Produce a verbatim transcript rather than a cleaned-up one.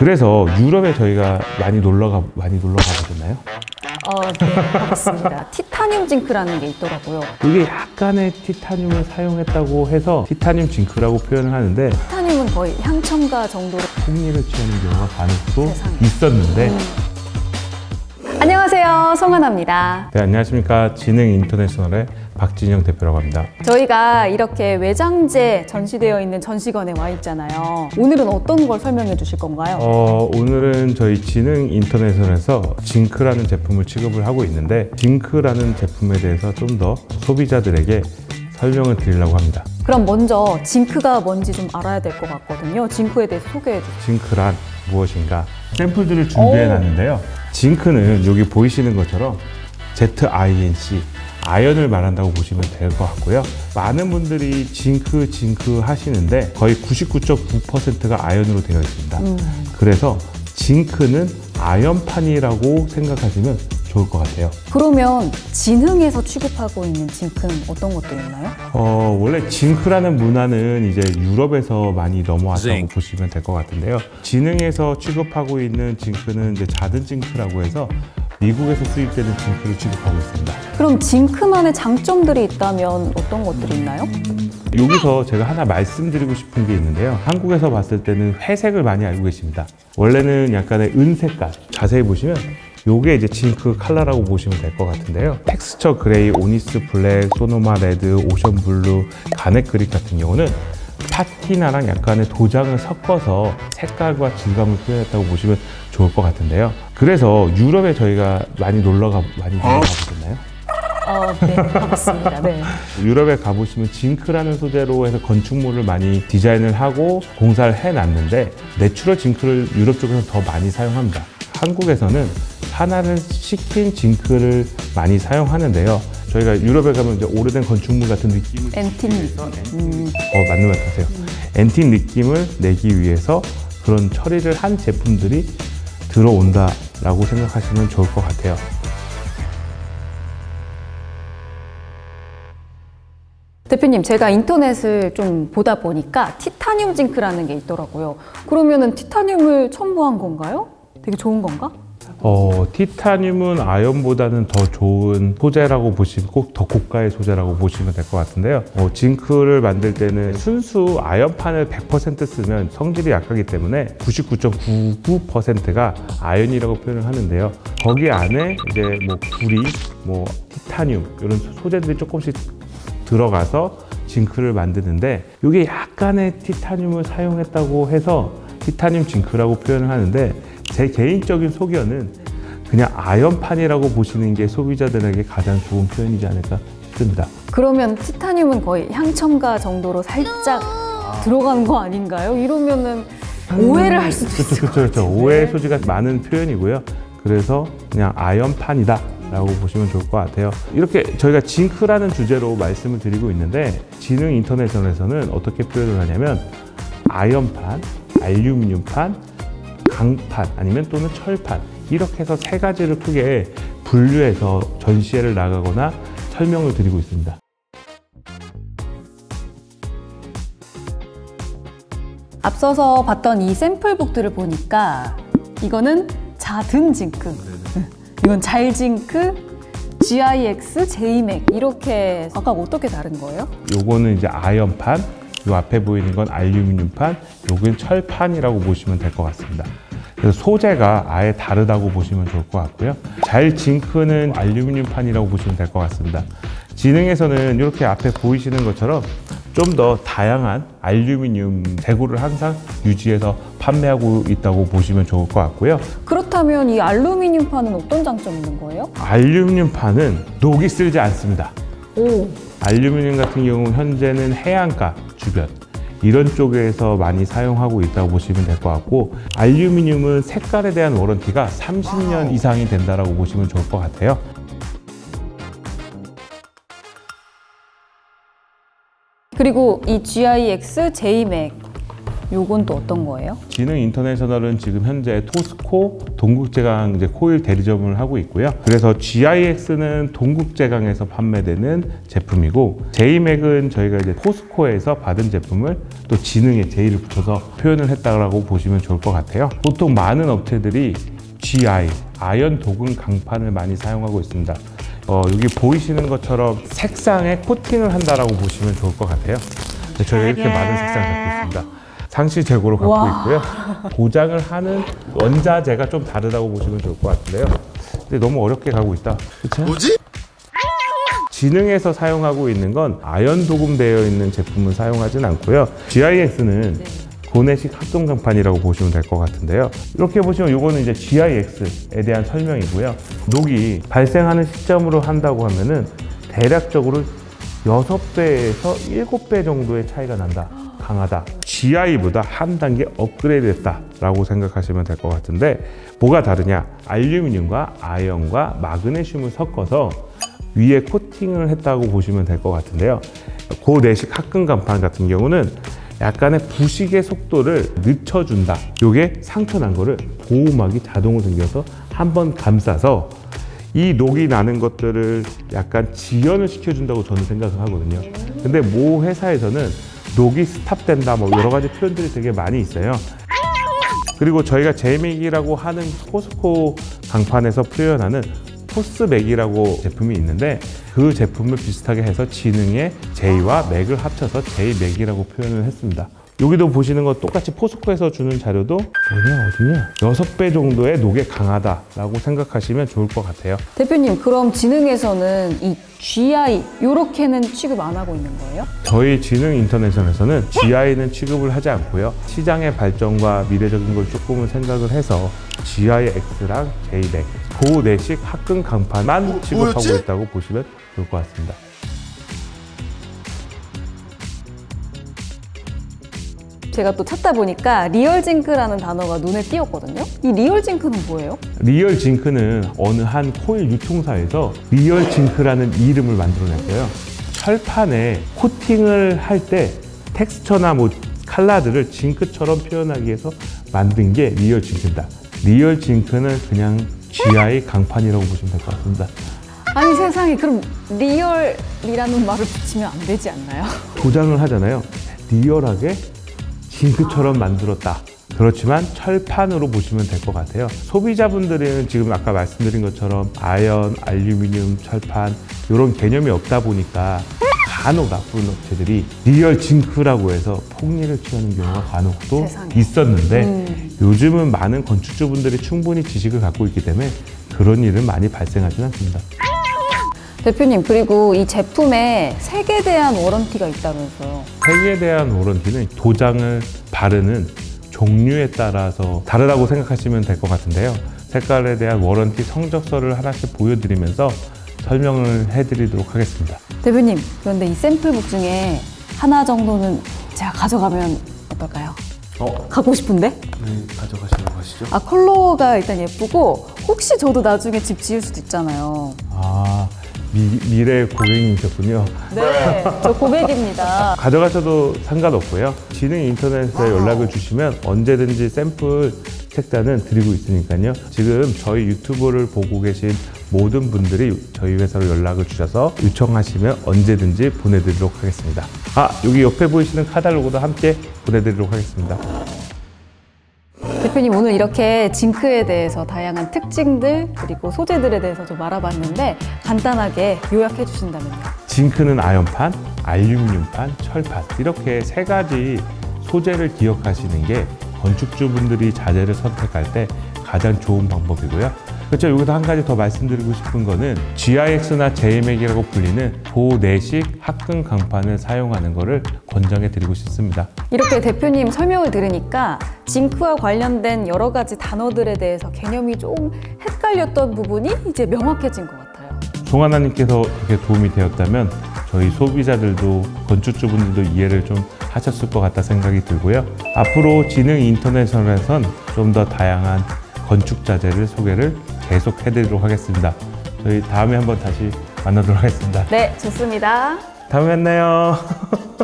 그래서 유럽에 저희가 많이 놀러가 많이 놀러 가보셨나요? 어, 네, 가봤습니다. 티타늄 징크라는 게 있더라고요. 이게 약간의 티타늄을 사용했다고 해서 티타늄 징크라고 표현을 하는데, 티타늄은 거의 향첨가 정도로 폭리를 취하는 경우가 간혹도 세상에. 있었는데. 음. 안녕하세요, 송하나입니다. 네, 안녕하십니까. 진흥 인터내셔널의 박진영 대표라고 합니다. 저희가 이렇게 외장재 전시되어 있는 전시관에 와 있잖아요. 오늘은 어떤 걸 설명해 주실 건가요? 어, 오늘은 저희 진흥 인터내셔널에서 징크라는 제품을 취급을 하고 있는데, 징크라는 제품에 대해서 좀 더 소비자들에게 설명을 드리려고 합니다. 그럼 먼저 징크가 뭔지 좀 알아야 될 것 같거든요. 징크에 대해서 소개해 주세요. 징크란 무엇인가? 샘플들을 준비해 놨는데요. 징크는 여기 보이시는 것처럼 제트 아이 엔 씨, 아연을 말한다고 보시면 될 것 같고요. 많은 분들이 징크, 징크 하시는데 거의 구십구 점 구 퍼센트가 아연으로 되어 있습니다. 음. 그래서 징크는 아연판이라고 생각하시면 좋을 것 같아요. 그러면 진흥에서 취급하고 있는 징크는 어떤 것들이 있나요? 어, 원래 징크라는 문화는 이제 유럽에서 많이 넘어왔다고 징. 보시면 될 것 같은데요. 진흥에서 취급하고 있는 징크는 이제 자든 징크라고 해서 미국에서 수입되는 징크를 취급하고 있습니다. 그럼 징크만의 장점들이 있다면 어떤 것들이 있나요? 여기서 제가 하나 말씀드리고 싶은 게 있는데요. 한국에서 봤을 때는 회색을 많이 알고 계십니다. 원래는 약간의 은색깔, 자세히 보시면 요게 이제 징크 컬러라고 보시면 될 것 같은데요. 텍스처 그레이, 오니스 블랙, 소노마 레드, 오션 블루, 가넷 그린 같은 경우는 파티나랑 약간의 도장을 섞어서 색깔과 질감을 표현했다고 보시면 좋을 것 같은데요. 그래서 유럽에 저희가 많이 놀러가 많이 놀러 가보셨나요? 어, 네, 가봤습니다. 네. 유럽에 가보시면 징크라는 소재로 해서 건축물을 많이 디자인을 하고 공사를 해놨는데, 내추럴 징크를 유럽 쪽에서 더 많이 사용합니다. 한국에서는 산화를 시킨 징크를 많이 사용하는데요. 저희가 유럽에 가면 이제 오래된 건축물 같은 느낌을 앤틱 느낌. 음. 어, 맞는 말 같으세요. 음. 앤틱 느낌을 내기 위해서 그런 처리를 한 제품들이 들어온다라고 생각하시면 좋을 것 같아요. 대표님, 제가 인터넷을 좀 보다 보니까 티타늄 징크라는 게 있더라고요. 그러면은 티타늄을 첨부한 건가요? 되게 좋은 건가? 어, 티타늄은 아연보다는 더 좋은 소재라고 보시면, 꼭 더 고가의 소재라고 보시면 될 것 같은데요. 어, 징크를 만들 때는 순수 아연판을 백 퍼센트 쓰면 성질이 약하기 때문에 구십구 점 구구 퍼센트가 아연이라고 표현을 하는데요. 거기 안에 이제 뭐 구리, 뭐 티타늄 이런 소재들이 조금씩 들어가서 징크를 만드는데, 이게 약간의 티타늄을 사용했다고 해서 티타늄 징크라고 표현을 하는데, 제 개인적인 소견은 그냥 아연판이라고 보시는 게 소비자들에게 가장 좋은 표현이지 않을까 싶습니다. 그러면 티타늄은 거의 향첨가 정도로 살짝 아. 들어간 거 아닌가요? 이러면은 오해를 할 수도 있을 것 같아요. 그렇죠. 오해 소지가 많은 표현이고요. 그래서 그냥 아연판이다 라고 보시면 좋을 것 같아요. 이렇게 저희가 징크라는 주제로 말씀을 드리고 있는데, 진흥 인터내셔널에서는 어떻게 표현을 하냐면 아연판, 알루미늄판, 강판 아니면 또는 철판, 이렇게 해서 세 가지를 크게 분류해서 전시회를 나가거나 설명을 드리고 있습니다. 앞서서 봤던 이 샘플북들을 보니까 이거는 자든 징크, 이건 잘 징크, 지 아이 엑스, 제이맥 이렇게 각각 어떻게 다른 거예요? 요거는 이제 아연판, 요 앞에 보이는 건 알루미늄판, 요건 철판이라고 보시면 될 것 같습니다. 그래서 소재가 아예 다르다고 보시면 좋을 것 같고요. 잘 징크는 알루미늄판이라고 보시면 될 것 같습니다. 진흥에서는 이렇게 앞에 보이시는 것처럼 좀 더 다양한 알루미늄 재고를 항상 유지해서 판매하고 있다고 보시면 좋을 것 같고요. 그렇다면 이 알루미늄판은 어떤 장점이 있는 거예요? 알루미늄판은 녹이 쓸지 않습니다. 오. 알루미늄 같은 경우 현재는 해안가 주변 이런 쪽에서 많이 사용하고 있다고 보시면 될 것 같고, 알루미늄은 색깔에 대한 워런티가 삼십 년 이상이 된다고 보시면 좋을 것 같아요. 그리고 이 지 아이 엑스, 제이맥 요건 또 어떤 거예요? 지능 인터내셔널은 지금 현재 토스코, 동국제강 이제 코일 대리점을 하고 있고요. 그래서 지아이엑스는 동국제강에서 판매되는 제품이고, 제이맥은 저희가 이제 포스코에서 받은 제품을 또 지능에 제이를 붙여서 표현을 했다고 보시면 좋을 것 같아요. 보통 많은 업체들이 지아이, 아연 도금 강판을 많이 사용하고 있습니다. 어, 여기 보이시는 것처럼 색상에 코팅을 한다라고 보시면 좋을 것 같아요. 저희가 이렇게 많은 색상을 갖고 있습니다. 상시 재고로 갖고 와. 있고요. 도장을 하는 원자재가 좀 다르다고 보시면 좋을 것 같은데요. 근데 너무 어렵게 가고 있다. 그쵸? 뭐지? 지능에서 사용하고 있는 건 아연 도금되어 있는 제품을 사용하진 않고요. 지아이엑스는 네. 고내식 합동 강판이라고 보시면 될 것 같은데요. 이렇게 보시면 이거는 이제 지아이엑스에 대한 설명이고요. 녹이 발생하는 시점으로 한다고 하면은 대략적으로 여섯 배에서 일곱 배 정도의 차이가 난다. 강하다. 지아이보다 한 단계 업그레이드 됐다라고 생각하시면 될 것 같은데, 뭐가 다르냐? 알루미늄과 아연과 마그네슘을 섞어서 위에 코팅을 했다고 보시면 될 것 같은데요. 고내식 합금 강판 같은 경우는 약간의 부식의 속도를 늦춰준다. 이게 상처 난 거를 보호막이 자동으로 생겨서 한번 감싸서 이 녹이 나는 것들을 약간 지연을 시켜준다고 저는 생각을 하거든요. 근데 모 회사에서는 녹이 스탑된다, 뭐 여러 가지 표현들이 되게 많이 있어요. 그리고 저희가 제이맥이라고 하는 포스코 강판에서 표현하는 포스맥이라고 제품이 있는데, 그 제품을 비슷하게 해서 지능의 제이와 맥을 합쳐서 제이맥이라고 표현을 했습니다. 여기도 보시는 거 똑같이 포스코에서 주는 자료도 뭐냐 어디냐 여섯 배 정도의 녹에 강하다라고 생각하시면 좋을 것 같아요. 대표님, 그럼 지능에서는 이 지아이 요렇게는 취급 안 하고 있는 거예요? 저희 지능 인터내셔널에서는 지아이는 취급을 하지 않고요. 시장의 발전과 미래적인 걸 조금은 생각을 해서 지아이엑스랑 제이맥, 고내식 합금 강판만 취급하고 뭐였지? 있다고 보시면 좋을 것 같습니다. 제가 또 찾다 보니까 리얼징크라는 단어가 눈에 띄었거든요. 이 리얼징크는 뭐예요? 리얼 징크는 어느 한 코일 유통사에서 리얼 징크라는 이름을 만들어냈어요. 철판에 코팅을 할 때 텍스처나 뭐 칼라들을 징크처럼 표현하기 위해서 만든 게 리얼 징크입니다. 리얼 징크는 그냥 지아이 강판이라고 보시면 될 것 같습니다. 아니 세상에, 그럼 리얼이라는 말을 붙이면 안 되지 않나요? 도장을 하잖아요. 리얼하게 징크처럼 만들었다. 그렇지만 철판으로 보시면 될 것 같아요. 소비자분들은 지금 아까 말씀드린 것처럼 아연, 알루미늄, 철판 이런 개념이 없다 보니까 간혹 나쁜 업체들이 리얼 징크라고 해서 폭리를 취하는 경우가 간혹 또 세상에. 있었는데 음. 요즘은 많은 건축주분들이 충분히 지식을 갖고 있기 때문에 그런 일은 많이 발생하지는 않습니다. 대표님, 그리고 이 제품에 색에 대한 워런티가 있다면서요? 색에 대한 워런티는 도장을 바르는 종류에 따라서 다르다고 생각하시면 될 것 같은데요. 색깔에 대한 워런티 성적서를 하나씩 보여드리면서 설명을 해드리도록 하겠습니다. 대표님, 그런데 이 샘플북 중에 하나 정도는 제가 가져가면 어떨까요? 어? 갖고 싶은데? 네, 가져가시려고 하시죠? 아, 컬러가 일단 예쁘고 혹시 저도 나중에 집 지을 수도 있잖아요. 아, 미, 미래 고객님이셨군요. 네, 저 고백입니다. 가져가셔도 상관없고요. 지능 인터넷에 연락을 주시면 언제든지 샘플 책자는 드리고 있으니까요. 지금 저희 유튜브를 보고 계신 모든 분들이 저희 회사로 연락을 주셔서 요청하시면 언제든지 보내드리도록 하겠습니다. 아, 여기 옆에 보이시는 카탈로그도 함께 보내드리도록 하겠습니다. 대표님, 오늘 이렇게 징크에 대해서 다양한 특징들 그리고 소재들에 대해서 좀 알아봤는데 간단하게 요약해 주신다면요? 징크는 아연판, 알루미늄판, 철판 이렇게 세 가지 소재를 기억하시는 게 건축주분들이 자재를 선택할 때 가장 좋은 방법이고요. 그렇죠. 여기서 한 가지 더 말씀드리고 싶은 거는 지아이엑스나 제이맥이라고 불리는 고내식 합금 강판을 사용하는 것을 권장해 드리고 싶습니다. 이렇게 대표님 설명을 들으니까 징크와 관련된 여러 가지 단어들에 대해서 개념이 좀 헷갈렸던 부분이 이제 명확해진 것 같아요. 송하나님께서 그렇게 도움이 되었다면 저희 소비자들도 건축주분들도 이해를 좀 하셨을 것 같다 생각이 들고요. 앞으로 지능 인터내셔널에선 좀 더 다양한 건축 자재를 소개를 계속 해드리도록 하겠습니다. 저희 다음에 한번 다시 만나도록 하겠습니다. 네, 좋습니다. 다음에 만나요.